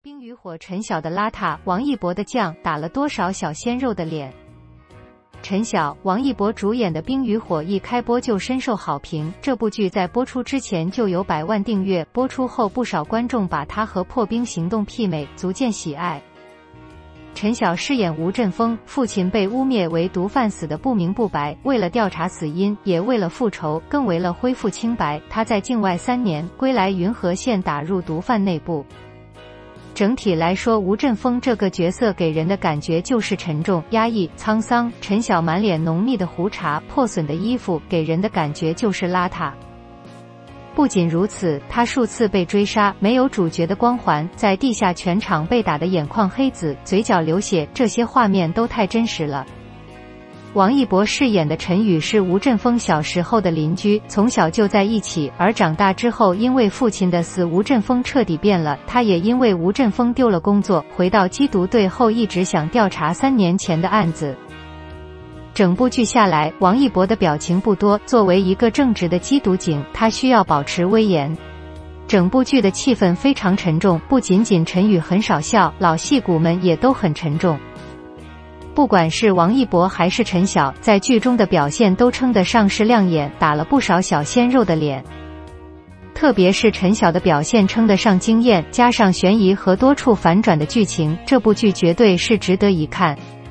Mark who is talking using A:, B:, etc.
A: 冰与火陈晓的邋遢，王一博的犟，打了多少小鲜肉的脸？陈晓、王一博主演的《冰与火》一开播就深受好评。这部剧在播出之前就有100万订阅，播出后不少观众把它和《破冰行动》媲美，足见喜爱。陈晓饰演吴振峰，父亲被污蔑为毒贩死得不明不白，为了调查死因，也为了复仇，更为了恢复清白，他在境外3年，归来云和县打入毒贩内部。整体来说，吴振峰这个角色给人的感觉就是沉重、压抑、沧桑。陈晓满脸浓密的胡茬、破损的衣服，给人的感觉就是邋遢。不仅如此，他数次被追杀，没有主角的光环，在地下全场被打得眼眶黑紫，嘴角流血，这些画面都太真实了。王一博饰演的陈宇是吴振峰小时候的邻居，从小就在一起，而长大之后因为父亲的死，吴振峰彻底变了。他也因为吴振峰丢了工作，回到缉毒队后一直想调查3年前的案子。整部剧下来，王一博的表情不多，作为一个正直的缉毒警，他需要保持威严。整部剧的气氛非常沉重，不仅仅陈宇很少笑，老戏骨们也都很沉重。不管是王一博还是陈晓，在剧中的表现都称得上是亮眼，打了不少小鲜肉的脸。特别是陈晓的表现称得上惊艳，加上悬疑和多处反转的剧情，这部剧绝对是值得一看。